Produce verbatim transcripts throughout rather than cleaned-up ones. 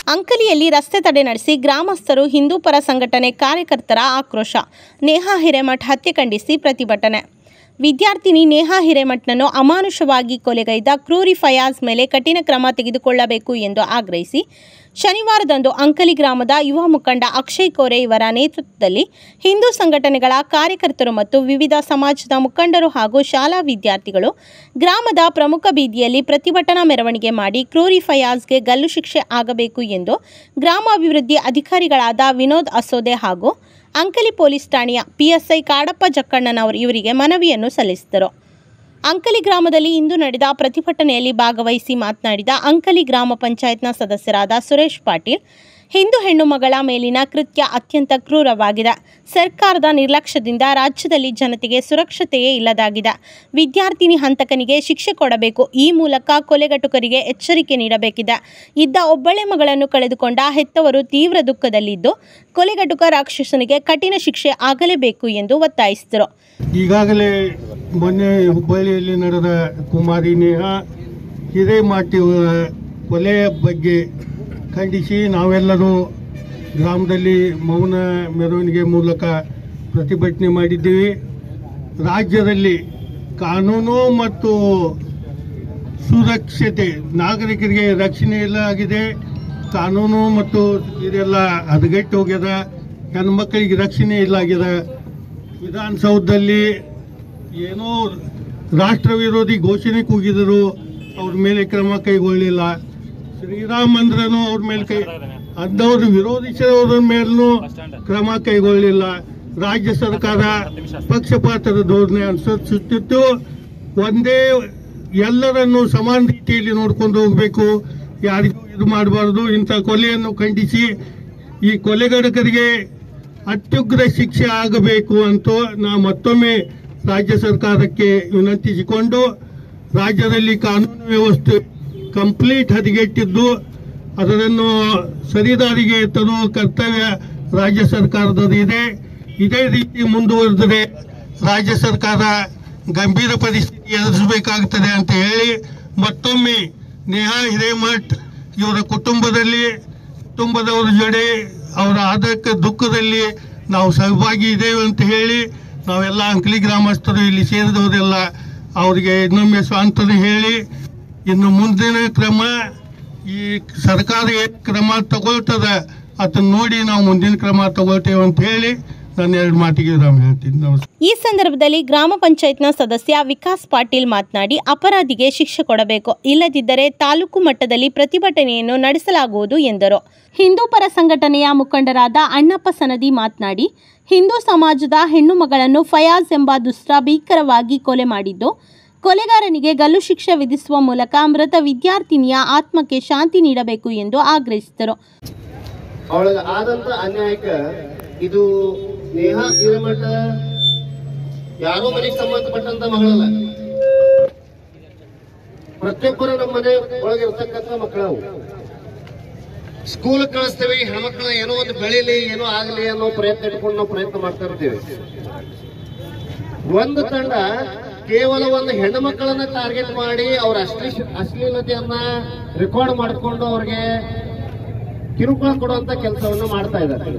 ಅಂಕಲಿಯಲ್ಲಿ ರಸ್ತೆ ತಡೆ ನಡೆಸಿ ಗ್ರಾಮಸ್ಥರು ಹಿಂದೂ ಪರ ಸಂಘಟನೆ ಕಾರ್ಯಕರ್ತರ ಆಕ್ರೋಶ. ನೇಹಾ ಹಿರೇಮಠ ಹತ್ಯೆ ಖಂಡಿಸಿ ಪ್ರತಿಭಟನೆ. ವಿದ್ಯಾರ್ಥಿನಿ ನೇಹಾ ಹಿರೇಮಠನನ್ನು ಅಮಾನುಷವಾಗಿ ಕೊಲೆಗೈದ ಕ್ರೂರಿ ಫಯಾಜ್ ಮೇಲೆ ಕಠಿಣ ಕ್ರಮ ತೆಗೆದುಕೊಳ್ಳಬೇಕು ಎಂದು ಆಗ್ರಹಿಸಿ ಶನಿವಾರದಂದು ಅಂಕಲಿ ಗ್ರಾಮದ ಯುವ ಮುಖಂಡ ಅಕ್ಷಯ್ ಕೋರೆ ಇವರ ನೇತೃತ್ವದಲ್ಲಿ ಹಿಂದೂ ಸಂಘಟನೆಗಳ ಕಾರ್ಯಕರ್ತರು ಮತ್ತು ವಿವಿಧ ಸಮಾಜದ ಮುಖಂಡರು ಹಾಗೂ ಶಾಲಾ ವಿದ್ಯಾರ್ಥಿಗಳು ಗ್ರಾಮದ ಪ್ರಮುಖ ಬೀದಿಯಲ್ಲಿ ಪ್ರತಿಭಟನಾ ಮೆರವಣಿಗೆ ಮಾಡಿ ಕ್ರೂರಿ ಫಯಾಜ್ಗೆ ಗಲ್ಲು ಶಿಕ್ಷೆ ಆಗಬೇಕು ಎಂದು ಗ್ರಾಮಾಭಿವೃದ್ಧಿ ಅಧಿಕಾರಿಗಳಾದ ವಿನೋದ್ ಅಸೋದೆ ಹಾಗೂ ಅಂಕಲಿ ಪೊಲೀಸ್ ಠಾಣೆಯ ಪಿಎಸ್ಐ ಕಾಡಪ್ಪ ಜಕ್ಕಣ್ಣನವರು ಇವರಿಗೆ ಮನವಿಯನ್ನು ಸಲ್ಲಿಸಿದರು. ಅಂಕಲಿ ಗ್ರಾಮದಲ್ಲಿ ಇಂದು ನಡೆದ ಪ್ರತಿಭಟನೆಯಲ್ಲಿ ಭಾಗವಹಿಸಿ ಮಾತನಾಡಿದ ಅಂಕಲಿ ಗ್ರಾಮ ಪಂಚಾಯತ್ನ ಸದಸ್ಯರಾದ ಸುರೇಶ್ ಪಾಟೀಲ್, ಹಿಂದೂ ಹೆಣ್ಣು ಮಗಳ ಮೇಲಿನ ಕೃತ್ಯ ಅತ್ಯಂತ ಕ್ರೂರವಾಗಿದೆ. ಸರ್ಕಾರದ ನಿರ್ಲಕ್ಷ್ಯದಿಂದ ರಾಜ್ಯದಲ್ಲಿ ಜನತೆಗೆ ಸುರಕ್ಷತೆಯೇ ಇಲ್ಲದಾಗಿದೆ. ವಿದ್ಯಾರ್ಥಿನಿ ಹಂತಕನಿಗೆ ಶಿಕ್ಷೆ ಕೊಡಬೇಕು. ಈ ಮೂಲಕ ಕೊಲೆಗಟುಕರಿಗೆ ಎಚ್ಚರಿಕೆ ನೀಡಬೇಕಿದೆ. ಇದ್ದ ಒಬ್ಬಳೆ ಮಗಳನ್ನು ಕಳೆದುಕೊಂಡ ಹೆತ್ತವರು ತೀವ್ರ ದುಃಖದಲ್ಲಿದ್ದು ಕೊಲೆಗಟುಕ ರಾಕ್ಷಸನಿಗೆ ಕಠಿಣ ಶಿಕ್ಷೆ ಆಗಲೇಬೇಕು ಎಂದು ಒತ್ತಾಯಿಸಿದರು. ಈಗಾಗಲೇ ಮೊನ್ನೆ ಹುಬ್ಬಳ್ಳಿಯಲ್ಲಿ ನಡೆದ ಕುಮಾರಿ ನೇಹಾ ಹಿರೇಮಠ ಕೊಲೆಯ ಬಗ್ಗೆ ಖಂಡಿಸಿ ನಾವೆಲ್ಲರೂ ಗ್ರಾಮದಲ್ಲಿ ಮೌನ ಮೆರವಣಿಗೆ ಮೂಲಕ ಪ್ರತಿಭಟನೆ ಮಾಡಿದ್ದೀವಿ. ರಾಜ್ಯದಲ್ಲಿ ಕಾನೂನು ಮತ್ತು ಸುರಕ್ಷತೆ, ನಾಗರಿಕರಿಗೆ ರಕ್ಷಣೆ ಇಲ್ಲ ಆಗಿದೆ. ಕಾನೂನು ಮತ್ತು ಇದೆಲ್ಲ ಹದಗೆಟ್ಟು ಹೋಗ್ಯದ. ಹೆಣ್ಮಕ್ಳಿಗೆ ರಕ್ಷಣೆ ಇಲ್ಲ ಆಗಿದೆ. ವಿಧಾನಸೌಧದಲ್ಲಿ ಏನೋ ರಾಷ್ಟ್ರ ವಿರೋಧಿ ಘೋಷಣೆ ಕೂಗಿದರು, ಅವ್ರ ಮೇಲೆ ಕ್ರಮ ಕೈಗೊಳ್ಳಿಲ್ಲ. ಶ್ರೀರಾಮ ಮಂದಿರನು ಅವ್ರ ಮೇಲೆ ಕೈ ಅಂದವ್ರು ವಿರೋಧಿಸಿದವ್ರ ಮೇಲೂ ಕ್ರಮ ಕೈಗೊಳ್ಳಿಲ್ಲ. ರಾಜ್ಯ ಸರ್ಕಾರ ಪಕ್ಷಪಾತದ ಧೋರಣೆ ಅನುಸರಿಸುತ್ತಿದ್ದು ಒಂದೇ ಎಲ್ಲರನ್ನು ಸಮಾನ ರೀತಿಯಲ್ಲಿ ನೋಡ್ಕೊಂಡು ಹೋಗಬೇಕು, ಯಾರಿಗೂ ಇದು ಮಾಡಬಾರ್ದು. ಇಂಥ ಕೊಲೆಯನ್ನು ಖಂಡಿಸಿ ಈ ಕೊಲೆಗಡಕರಿಗೆ ಅತ್ಯುಗ್ರ ಶಿಕ್ಷೆ ಆಗಬೇಕು ಅಂತ ನಾ ಮತ್ತೊಮ್ಮೆ ರಾಜ್ಯ ಸರ್ಕಾರಕ್ಕೆ ವಿನಂತಿಸಿಕೊಂಡು, ರಾಜ್ಯದಲ್ಲಿ ಕಾನೂನು ವ್ಯವಸ್ಥೆ ಕಂಪ್ಲೀಟ್ ಹದಗೆಟ್ಟಿದ್ದು ಅದನ್ನು ಸರಿದಾರಿಗೆ ತರುವ ಕರ್ತವ್ಯ ರಾಜ್ಯ ಸರ್ಕಾರದಲ್ಲಿದೆ. ಇದೇ ರೀತಿ ಮುಂದುವರೆದರೆ ರಾಜ್ಯ ಸರ್ಕಾರ ಗಂಭೀರ ಪರಿಸ್ಥಿತಿ ಎದುರಿಸಬೇಕಾಗುತ್ತದೆ ಅಂತ ಹೇಳಿ ಮತ್ತೊಮ್ಮೆ ನೇಹಾ ಹಿರೇಮಠ ಇವರ ಕುಟುಂಬದಲ್ಲಿ ಕುಟುಂಬದವರ ಜೊತೆ ಅವರ ಆದಕ್ಕೆ ದುಃಖದಲ್ಲಿ ನಾವು ಸಹಭಾಗಿ ಇದ್ದೇವೆ ಅಂತ ಹೇಳಿ ನಾವೆಲ್ಲ ಅಂಕಲಿ ಗ್ರಾಮಸ್ಥರು ಇಲ್ಲಿ ಸೇರಿದವರೆಲ್ಲ ಅವರಿಗೆ ಇನ್ನೊಮ್ಮೆ ಸ್ವಾಂತನೆ ಹೇಳಿ, ಇನ್ನು ಮುಂದಿನ ಕ್ರಮ ಈ ಸರ್ಕಾರ ಏನು ಕ್ರಮ ತಗೊಳ್ತದ ಅದನ್ನ ನೋಡಿ ನಾವು ಮುಂದಿನ ಕ್ರಮ ತಗೊಳ್ತೇವೆ ಅಂತ ಹೇಳಿ ನಾನು ಎರಡು ಮಾತಿಗೆ ನಾನು ಹೇಳ್ತೀನಿ. ನಮಸ್ಕಾರ. ಈ ಸಂದರ್ಭದಲ್ಲಿ ಗ್ರಾಮ ಪಂಚಾಯತ್ನ ಸದಸ್ಯ ವಿಕಾಸ್ ಪಾಟೀಲ್ ಮಾತನಾಡಿ, ಅಪರಾಧಿಗೆ ಶಿಕ್ಷೆ ಕೊಡಬೇಕು, ಇಲ್ಲದಿದ್ದರೆ ತಾಲೂಕು ಮಟ್ಟದಲ್ಲಿ ಪ್ರತಿಭಟನೆಯನ್ನು ನಡೆಸಲಾಗುವುದು ಎಂದರು. ಹಿಂದೂ ಪರ ಸಂಘಟನೆಯ ಮುಖಂಡರಾದ ಅಣ್ಣಪ್ಪ ಸನದಿ ಮಾತನಾಡಿ, ಹಿಂದೂ ಸಮಾಜದ ಹೆಣ್ಣು ಮಗಳನ್ನು ಫಯಾಜ್ ಎಂಬ ದುಷ್ಟ ಭೀಕರವಾಗಿ ಕೊಲೆ ಮಾಡಿದ್ದು, ಕೊಲೆಗಾರನಿಗೆ ಗಲ್ಲು ಶಿಕ್ಷೆ ವಿಧಿಸುವ ಮೂಲಕ ಮೃತ ವಿದ್ಯಾರ್ಥಿನಿಯ ಆತ್ಮಕ್ಕೆ ಶಾಂತಿ ನೀಡಬೇಕು ಎಂದು ಆಗ್ರಹಿಸಿದರು. ಅವಳಿಗೆ ಆದಂತ ಅನ್ಯಾಯಕ್ಕೆ ಇದು ನೇಹಾ ಹಿರೇಮಠ ಯಾರೋ ಮನೆಗೆ ಸಂಬಂಧಪಟ್ಟಂತ ಮಗಳಲ್ಲ, ಪ್ರತಿಯೊಬ್ಬರು ನಮ್ಮ ಮನೆ ಒಳಗೆ ಇರ್ತಕ್ಕಂಥ ಮಕ್ಕಳು. ಸ್ಕೂಲ್ ಕಳಿಸ್ತೇವೆ, ಹೆಣ್ಮಕ್ಳ ಏನೋ ಒಂದು ಬೆಳೀಲಿ ಏನೋ ಆಗಲಿ ಅನ್ನೋ ಪ್ರಯತ್ನ ಇಟ್ಕೊಂಡು ನಾವು ಪ್ರಯತ್ನ ಮಾಡ್ತಾ ಇರ್ತೀವಿ. ಒಂದು ತಂಡ ಕೇವಲ ಒಂದು ಹೆಣ್ಣು ಮಕ್ಕಳನ್ನ ಟಾರ್ಗೆಟ್ ಮಾಡಿ ಅವ್ರ ಅಶ್ಲೀ ಅಶ್ಲೀಲತೆಯನ್ನ ರೆಕಾರ್ಡ್ ಮಾಡಿಕೊಂಡು ಅವ್ರಿಗೆ ಕಿರುಕುಳ ಕೊಡುವಂತ ಕೆಲಸವನ್ನ ಮಾಡ್ತಾ ಇದ್ದಾರೆ.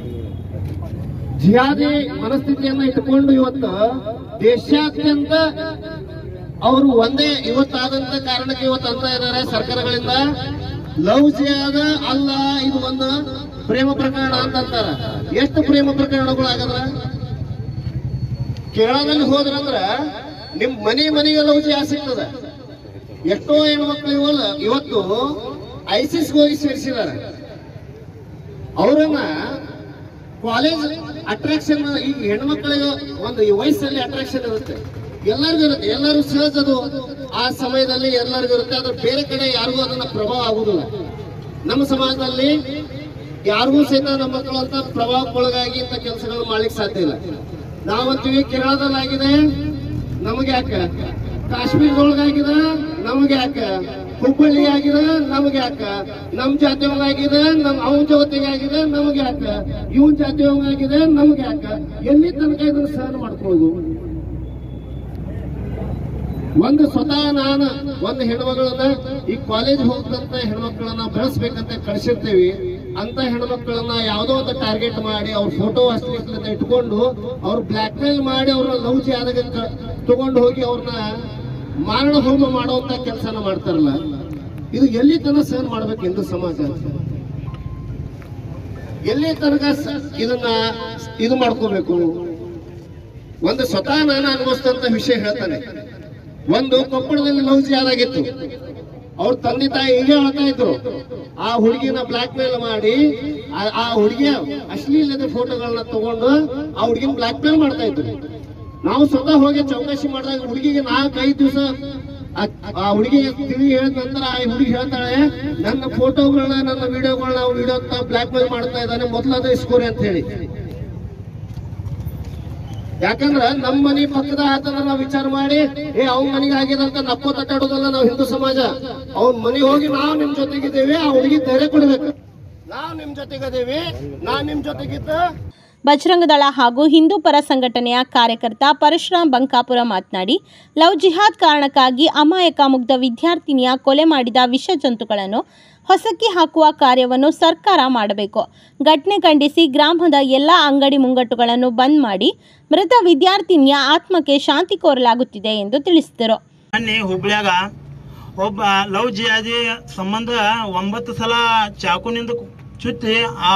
ಜಿಹಾದಿ ಮನಸ್ಥಿತಿಯನ್ನ ಇಟ್ಕೊಂಡು ಇವತ್ತು ದೇಶಾದ್ಯಂತ ಅವರು ಒಂದೇ ಇವತ್ತಾದಂತ ಕಾರಣಕ್ಕೆ ಇವತ್ತು ಅಂತ ಇದ್ದಾರೆ ಸರ್ಕಾರಗಳಿಂದ ಲವ್ ಜಿಹಾದ ಅಲ್ಲ, ಇದು ಒಂದು ಪ್ರೇಮ ಪ್ರಕರಣ ಅಂತ ಅಂತಾರ. ಎಷ್ಟು ಪ್ರೇಮ ಪ್ರಕರಣಗಳು ಆಗದ್ರ ಕೇರಳದಲ್ಲಿ ಹೋದ್ರಂದ್ರ ನಿಮ್ ಮನೆ ಮನೆಗೆ ಲವ್ ಜಿಹಾದ್ ಸಿಗ್ತದ. ಎಷ್ಟೋ ಹೆಣ್ಮಕ್ಳು ಇವಲ್ಲ ಇವತ್ತು ಐಸಿಸ್ ಹೋಗಿ ಸೇರಿಸಿದಾರೆ. ಅವರನ್ನ ಕಾಲೇಜ್ ಅಟ್ರಾಕ್ಷನ್, ಈಗ ಹೆಣ್ಮಕ್ಳಿಗೆ ಒಂದು ವಯಸ್ಸಲ್ಲಿ ಅಟ್ರಾಕ್ಷನ್ ಇರುತ್ತೆ, ಎಲ್ಲರಿಗೂ ಇರುತ್ತೆ, ಎಲ್ಲರೂ ಸಹಜ ಅದು ಆ ಸಮಯದಲ್ಲಿ ಎಲ್ಲರಿಗೂ ಇರುತ್ತೆ. ಅದ್ರ ಬೇರೆ ಕಡೆ ಯಾರಿಗೂ ಅದನ್ನ ಪ್ರಭಾವ ಆಗುದಿಲ್ಲ. ನಮ್ಮ ಸಮಾಜದಲ್ಲಿ ಯಾರಿಗೂ ಸಹಿತ ನಮ್ಮ ಮಕ್ಕಳಂತ ಪ್ರಭಾವಕ್ಕೊಳಗಾಗಿ ಇಂಥ ಕೆಲಸಗಳು ಮಾಡ್ಲಿಕ್ಕೆ ಸಾಧ್ಯ ಇಲ್ಲ. ನಾವಂತೀವಿ ಕೇರಳದಲ್ಲಿ ಆಗಿದೆ ನಮಗೆ ಯಾಕ, ಕಾಶ್ಮೀರದೊಳಗಾಗಿದೆ ನಮಗೆ ಯಾಕ, ಹುಬ್ಬಳ್ಳಿ ಆಗಿದೆ ನಮಗೆ ಯಾಕ, ನಮ್ ಜಾತಿಯೊಳಗಾಗಿದೆ ನಮ್ ಅವನ ಜೊತೆಗೆ ಆಗಿದೆ ನಮಗೆ ಯಾಕ, ಇವನ್ ಜಾತಿಯೊಳಗಾಗಿದೆ ನಮಗೆ ಯಾಕ, ಎಲ್ಲಿ ತನಕ ಇದನ್ನು ಸಹನ ಮಾಡ್ಕೊಳ್ಳೋದು. ಒಂದು ಸ್ವತಃ ನಾನು ಒಂದು ಹೆಣ್ಮಗಳನ್ನ ಈ ಕಾಲೇಜ್ ಹೋಗದಂತ ಹೆಣ್ಮಕ್ಳನ್ನ ಬೆಳೆಸ್ಬೇಕಂತ ಕಳಿಸಿರ್ತೀವಿ. ಅಂತ ಹೆಣ್ಮಕ್ಳನ್ನ ಯಾವುದೋ ಒಂದು ಟಾರ್ಗೆಟ್ ಮಾಡಿ ಅವ್ರ ಫೋಟೋ ಅಶ್ಲೀಲತೆ ಇಟ್ಕೊಂಡು ಅವ್ರು ಬ್ಲಾಕ್ ಮೇಲ್ ಮಾಡಿ ಅವ್ರನ್ನ ಲವ್ ಜಿಹಾದ್ಗೆ ತಗೊಂಡು ಹೋಗಿ ಅವ್ರನ್ನ ಮಾರಣ ಹೋಮ ಮಾಡುವಂತ ಕೆಲಸನ ಮಾಡ್ತಾರಲ್ಲ, ಇದು ಎಲ್ಲಿ ತನಕ ಸಹನ ಮಾಡ್ಬೇಕು ಹಿಂದೂ ಸಮಾಜ? ಎಲ್ಲಿ ತನಕ ಇದನ್ನ ಇದು ಮಾಡ್ಕೋಬೇಕು? ಒಂದು ಸ್ವತಃ ನಾನು ಅನುಭವಿಸಿದಂತ ವಿಷಯ ಹೇಳ್ತಾನೆ. ಒಂದು ಕೊಪ್ಪಳದಲ್ಲಿ ಲವ್ ಜಿಹಾದ್ ಆಗಿತ್ತು. ಅವ್ರ ತಂದೆ ತಾಯಿ ಹೀಗೆ ಹೇಳ್ತಾ ಇದ್ರು, ಆ ಹುಡುಗಿನ ಬ್ಲಾಕ್ ಮೇಲ್ ಮಾಡಿ ಆ ಹುಡುಗಿಯ ಅಶ್ಲೀಲತೆ ಫೋಟೋಗಳನ್ನ ತಗೊಂಡು ಆ ಹುಡುಗಿನ ಬ್ಲಾಕ್ ಮೇಲ್ ಮಾಡ್ತಾ ಇದ್ರು. ನಾವು ಸ್ವತಃ ಹೋಗಿ ಚೌಕಾಶಿ ಮಾಡಿದಾಗ ಹುಡುಗಿಗೆ ನಾಲ್ಕೈದು ದಿವಸ ಆ ಹುಡುಗಿಗೆ ತಿಳಿ ಹೇಳಿದ ನಂತರ ಆ ಹುಡುಗಿ ಹೇಳ್ತಾಳೆ, ನನ್ನ ಫೋಟೋಗಳನ್ನ ನನ್ನ ವಿಡಿಯೋಗಳನ್ನ ವಿಡಿಯೋ ಬ್ಲಾಕ್ ಮೇಲ್ ಮಾಡ್ತಾ ಇದ್ದಾನೆ, ಮೊದಲಾದ ಇಸ್ಕೋರಿ ಅಂತ ಹೇಳಿ. ಯಾಕಂದ್ರ ನಮ್ಮ ಮನೆ ಪಕ್ಕದ ಆತನ ನಾವು ವಿಚಾರ ಮಾಡಿ ಏ ಅವ್ನ ಮನೆಗೆ ಆಗಿದೆ ಅಂತ ನಪ್ಪೋ ತಟ್ಟಾಡೋದಲ್ಲ ನಾವು ಹಿಂದೂ ಸಮಾಜ. ಅವ್ನ ಮನೆಗೆ ಹೋಗಿ ನಾವು ನಿಮ್ ಜೊತೆಗಿದ್ದೇವೆ, ಆ ಹುಡುಗಿ ಧೈರ್ಯ ಕೊಡ್ಬೇಕು, ನಾವು ನಿಮ್ ಜೊತೆಗಿದ್ದೇವೆ, ನಾನ್ ನಿಮ್ ಜೊತೆಗಿದ್ದ. ಬಜರಂಗದಳ ಹಾಗೂ ಹಿಂದೂ ಪರ ಸಂಘಟನೆಯ ಕಾರ್ಯಕರ್ತ ಪರಶುರಾಮ್ ಬಂಕಾಪುರ ಮಾತನಾಡಿ, ಲವ್ ಜಿಹಾದ್ ಕಾರಣಕ್ಕಾಗಿ ಅಮಾಯಕ ಮುಗ್ಧ ವಿದ್ಯಾರ್ಥಿನಿಯ ಕೊಲೆ ಮಾಡಿದ ವಿಷ ಜಂತುಗಳನ್ನು ಹೊಸಕಿ ಹಾಕುವ ಕಾರ್ಯವನ್ನು ಸರ್ಕಾರ ಮಾಡಬೇಕು. ಘಟನೆ ಖಂಡಿಸಿ ಗ್ರಾಮದ ಎಲ್ಲ ಅಂಗಡಿ ಮುಂಗಟ್ಟುಗಳನ್ನು ಬಂದ್ ಮಾಡಿ ಮೃತ ವಿದ್ಯಾರ್ಥಿನಿಯ ಆತ್ಮಕ್ಕೆ ಶಾಂತಿ ಕೋರಲಾಗುತ್ತಿದೆ ಎಂದು ತಿಳಿಸಿದರು. ಮೊನ್ನೆ ಹುಬ್ಳ್ಯಾಗ ಒಬ್ಬ ಲವ್ ಜಿಹಾದಿ ಸಂಬಂಧ ಒಂಬತ್ತು ಸಲ ಚಾಕುನಿಂದ ಚುತ್ತಿ ಆ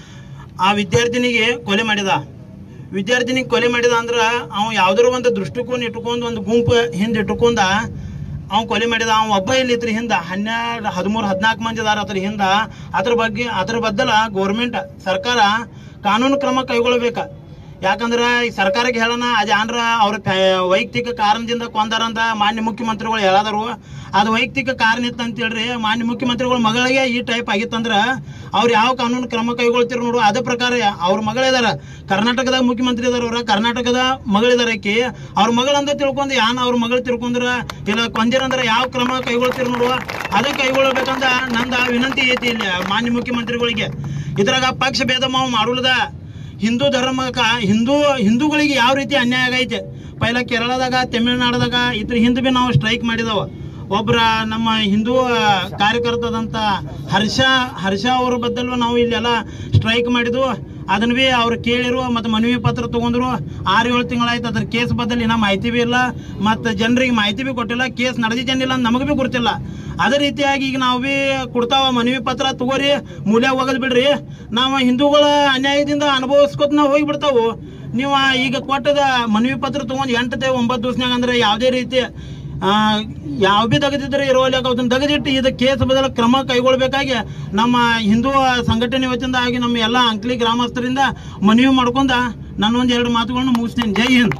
ಆ ವಿದ್ಯಾರ್ಥಿನಿಗೆ ಕೊಲೆ ಮಾಡಿದ. ವಿದ್ಯಾರ್ಥಿನಿಗೆ ಕೊಲೆ ಮಾಡಿದ ಅಂದ್ರೆ ಅವ ಯಾವ್ದಾರು ಒಂದು ದೃಷ್ಟಿಕೋನ ಇಟ್ಕೊಂಡು ಒಂದು ಗುಂಪು ಹಿಂದೆ ಇಟ್ಕೊಂಡ ಅವ್ ಕೊಲೆ ಮಾಡಿದ. ಅವ ಒಬ್ಬ ಇಲ್ಲಿತ್ರಿ ಹಿಂದ ಹನ್ನೆರಡು ಹದಿಮೂರು ಹದಿನಾಲ್ಕು ಮಂದಿ ಅದಾರ ಅದ್ರ ಹಿಂದ. ಅದ್ರ ಬಗ್ಗೆ ಅದ್ರ ಬದ್ದಲ ಗೌರ್ಮೆಂಟ್ ಸರ್ಕಾರ ಕಾನೂನು ಕ್ರಮ ಕೈಗೊಳ್ಬೇಕ. ಯಾಕಂದ್ರೆ ಈ ಸರ್ಕಾರಕ್ಕೆ ಹೇಳೋಣ ಅದು ಅಂದ್ರ ಅವ್ರ ವೈಯಕ್ತಿಕ ಕಾರಣದಿಂದ ಕೊಂದಾರಂತ ಮಾನ್ಯ ಮುಖ್ಯಮಂತ್ರಿಗಳು ಹೇಳಾದರು. ಅದು ವೈಯಕ್ತಿಕ ಕಾರಣ ಇತ್ತು ಅಂತ ಹೇಳ್ರಿ ಮಾನ್ಯ ಮುಖ್ಯಮಂತ್ರಿಗಳ ಮಗಳಿಗೆ ಈ ಟೈಪ್ ಆಗಿತ್ತಂದ್ರ ಅವ್ರು ಯಾವ ಕಾನೂನು ಕ್ರಮ ಕೈಗೊಳ್ತಿರು ನೋಡು. ಅದೇ ಪ್ರಕಾರ ಅವ್ರ ಮಗಳಿದಾರ, ಕರ್ನಾಟಕದಾಗ ಮುಖ್ಯಮಂತ್ರಿ ಇದಾರ, ಅವ್ರ ಕರ್ನಾಟಕದ ಮಗಳಿದಾರ. ಆಕಿ ಅವ್ರ ಮಗಳಂದ ತಿಳ್ಕೊಂಡು ಯಾನ್ ಅವ್ರ ಮಗಳು ತಿಳ್ಕೊಂಡ್ರ ಇಲ್ಲ ಕೊಂದಿರಂದ್ರ ಯಾವ ಕ್ರಮ ಕೈಗೊಳ್ತಿರು ನೋಡುವ ಅದೇ ಕೈಗೊಳ್ಳಬೇಕಂತ ನಂದ ವಿನಂತಿ ಐತಿ ಇಲ್ಲಿ ಮಾನ್ಯ ಮುಖ್ಯಮಂತ್ರಿಗಳಿಗೆ. ಇದ್ರಾಗ ಪಕ್ಷ ಭೇದ ಮಾವು ಮಾಡುವುದ ಹಿಂದೂ ಧರ್ಮಕ್ಕ ಹಿಂದೂ ಹಿಂದೂಗಳಿಗೆ ಯಾವ ರೀತಿ ಅನ್ಯಾಯ ಆಗೈತೆ. ಪೈಲ ಕೇರಳದಾಗ ತಮಿಳುನಾಡದಾಗ ಇದ್ರ ಹಿಂದೆ ಭೀ ನಾವು ಸ್ಟ್ರೈಕ್ ಮಾಡಿದವ. ಒಬ್ಬರ ನಮ್ಮ ಹಿಂದೂ ಕಾರ್ಯಕರ್ತದಂತ ಹರ್ಷ ಹರ್ಷ ಅವ್ರ ಬದಲು ನಾವು ಇಲ್ಲೆಲ್ಲ ಸ್ಟ್ರೈಕ್ ಮಾಡಿದ್ವು. ಅದನ್ನ ಭೀ ಅವ್ರು ಕೇಳಿರು ಮತ್ತು ಮನವಿ ಪತ್ರ ತೊಗೊಂಡ್ರು. ಆರು ಏಳು ತಿಂಗಳಾಯ್ತು. ಅದ್ರ ಕೇಸ್ ಬದಲು ಇನ್ನೂ ಮಾಹಿತಿ ಭೀ ಇಲ್ಲ ಮತ್ತು ಜನರಿಗೆ ಮಾಹಿತಿ ಭೀ ಕೊಟ್ಟಿಲ್ಲ. ಕೇಸ್ ನಡೆದಿದ್ದೇನಿಲ್ಲ ಅಂತ ನಮಗೆ ಭೀ ಗೊತ್ತಿಲ್ಲ. ಅದೇ ರೀತಿಯಾಗಿ ಈಗ ನಾವು ಭೀ ಕೊಡ್ತಾವ ಮನವಿ ಪತ್ರ ತಗೋರಿ, ಮೂಲ್ಯ ಹೋಗೋದು ಬಿಡ್ರಿ. ನಾವು ಹಿಂದೂಗಳ ಅನ್ಯಾಯದಿಂದ ಅನುಭವಿಸ್ಕೊತ ನಾವು ಹೋಗಿಬಿಡ್ತಾವು. ನೀವು ಈಗ ಕೊಟ್ಟದ ಮನವಿ ಪತ್ರ ತೊಗೊಂಡು ಎಂಟು ಒಂಬತ್ತು ದಿವ್ಸನಾಗ ಅಂದ್ರೆ ಯಾವುದೇ ರೀತಿ ಯಾವ ಭೀ ತೆಗೆದಿದ್ರೆ ಇರೋಲ್ಲ ಅದನ್ನ ತೆಗೆದಿಟ್ಟು ಇದು ಕೇಸ್ ಬದಲ ಕ್ರಮ ಕೈಗೊಳ್ಬೇಕಾಗಿ ನಮ್ಮ ಹಿಂದೂ ಸಂಘಟನೆ ವತಿಯಿಂದ ಆಗಿ ನಮ್ಮ ಎಲ್ಲ ಅಂಕ್ಲಿ ಗ್ರಾಮಸ್ಥರಿಂದ ಮನವಿ ಮಾಡ್ಕೊಂಡ ನಾನೊಂದು ಎರಡು ಮಾತುಗಳನ್ನು ಮುಗಿಸ್ತೇನೆ. ಜೈ ಹಿಂದ್.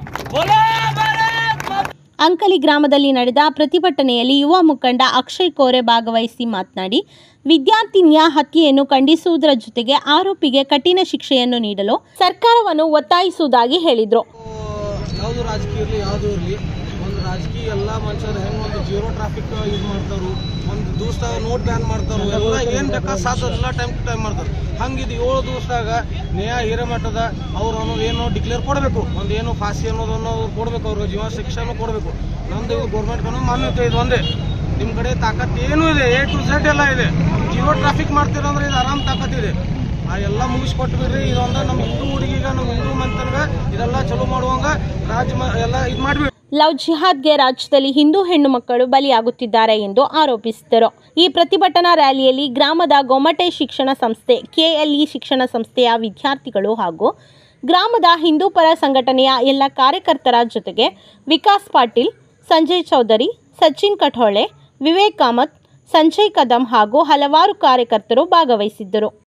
ಅಂಕಲಿ ಗ್ರಾಮದಲ್ಲಿ ನಡೆದ ಪ್ರತಿಭಟನೆಯಲ್ಲಿ ಯುವ ಮುಖಂಡ ಅಕ್ಷಯ್ ಕೋರೆ ಭಾಗವಹಿಸಿ ಮಾತನಾಡಿ, ವಿದ್ಯಾರ್ಥಿನಿಯ ಹತ್ಯೆಯನ್ನು ಖಂಡಿಸುವುದರ ಜೊತೆಗೆ ಆರೋಪಿಗೆ ಕಠಿಣ ಶಿಕ್ಷೆಯನ್ನು ನೀಡಲು ಸರ್ಕಾರವನ್ನು ಒತ್ತಾಯಿಸುವುದಾಗಿ ಹೇಳಿದರು. ಯಾವುದು ರಾಜಕೀಯ ಇರಲಿ ಯಾವುದು ಇರಲಿ, ಒಂದು ರಾಜಕೀಯ ಎಲ್ಲ ಮನುಷ್ಯರು ಹೆಂಗೆ ಒಂದು ಜೀರೋ ಟ್ರಾಫಿಕ್ ಯೂಸ್ ಮಾಡ್ತಾರು, ಒಂದು ದಿವಸದಾಗ ನೋಟ್ ಬ್ಯಾನ್ ಮಾಡ್ತಾರು, ಎಲ್ಲ ಏನು ಬೇಕಾ ಸಾಧ್ಯ ಎಲ್ಲ ಟೈಮ್ ಟು ಟೈಮ್ ಮಾಡ್ತಾರೆ. ಹಂಗಿದು ಏಳು ದಿವಸದಾಗ ನೇಹ ಹಿರೇಮಠದ ಅವ್ರು ಅನ್ನೋದು ಏನೋ ಡಿಕ್ಲೇರ್ ಕೊಡಬೇಕು, ಒಂದು ಏನು ಫಾಸಿ ಅನ್ನೋದನ್ನು ಕೊಡಬೇಕು, ಅವ್ರಿಗೆ ಜೀವ ಶಿಕ್ಷೆನೂ ಕೊಡಬೇಕು. ನಮ್ದು ಇದು ಗೌರ್ಮೆಂಟ್ ಕಾನೂನು ಮಾನ್ಯತೆ ಇದು ಒಂದೇ. ನಿಮ್ಮ ಕಡೆ ತಾಕತ್ತು ಏನೂ ಇದೆ, ಎ ಟು ಝೆಡ್ ಎಲ್ಲ ಇದೆ. ಜೀರೋ ಟ್ರಾಫಿಕ್ ಮಾಡ್ತೀರಂದ್ರೆ ಇದು ಆರಾಮ್ ತಾಕತ್ತಿದೆ. ಆ ಎಲ್ಲ ಮುಗಿಸ್ಕೊಟ್ಟು ಬಿಡ್ರಿ. ಇದೊಂದು ನಮ್ಮ ಹಿಂದೂ ಹುಡುಗಿಗ ನಮ್ಮ ಹಿಂದೂ ಮಂತನ್ಗ ಇದೆಲ್ಲ ಚಲೋ ಮಾಡುವಂಗ ರಾಜ್ಯ ಎಲ್ಲ ಇದು ಮಾಡಿಬಿಡ್ರಿ. ಲವ್ ಜಿಹಾದ್ಗೆ ರಾಜ್ಯದಲ್ಲಿ ಹಿಂದೂ ಹೆಣ್ಣು ಮಕ್ಕಳು ಬಲಿಯಾಗುತ್ತಿದ್ದಾರೆ ಎಂದು ಆರೋಪಿಸಿದರು. ಈ ಪ್ರತಿಭಟನಾ ರ್ಯಾಲಿಯಲ್ಲಿ ಗ್ರಾಮದ ಗೊಮಟೆ ಶಿಕ್ಷಣ ಸಂಸ್ಥೆ, ಕೆಎಲ್ಇ ಶಿಕ್ಷಣ ಸಂಸ್ಥೆಯ ವಿದ್ಯಾರ್ಥಿಗಳು ಹಾಗೂ ಗ್ರಾಮದ ಹಿಂದೂ ಪರ ಸಂಘಟನೆಯ ಎಲ್ಲ ಕಾರ್ಯಕರ್ತರ ಜೊತೆಗೆ ವಿಕಾಸ್ ಪಾಟೀಲ್, ಸಂಜಯ್ ಚೌಧರಿ, ಸಚಿನ್ ಕಠೋಳೆ, ವಿವೇಕ್ ಕಾಮತ್, ಸಂಜಯ್ ಕದಂ ಹಾಗೂ ಹಲವಾರು ಕಾರ್ಯಕರ್ತರು ಭಾಗವಹಿಸಿದ್ದರು.